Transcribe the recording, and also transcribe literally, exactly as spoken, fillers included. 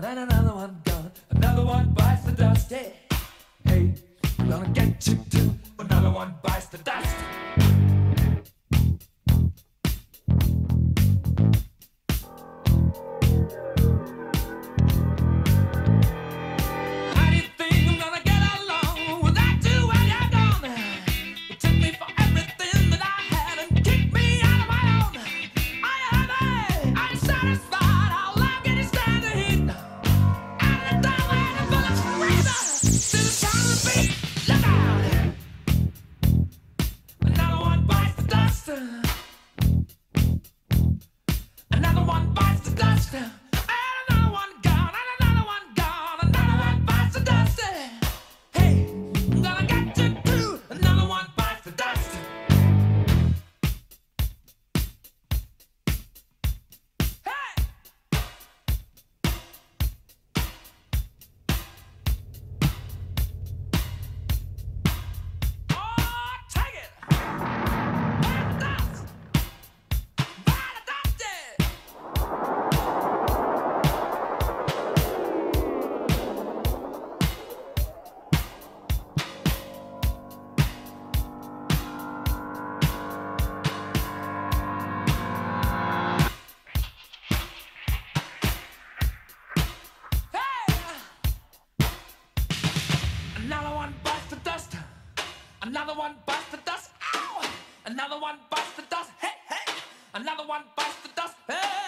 and another one gone. Another one bites the dust. Hey, hey, I'm gonna get you too. Another one bites the dust. Another one bites the dust. And another one gone. And another one gone. Another one bites the dust. Hey, I'm gonna get you too. Another one bites the dust. Hey! Oh, take it! Bite the dust! Bite the dust, yeah! Another one bites the dust. Another one bites the dust. Ow! Another one bites the dust. Hey, hey! Another one bites the dust. Hey!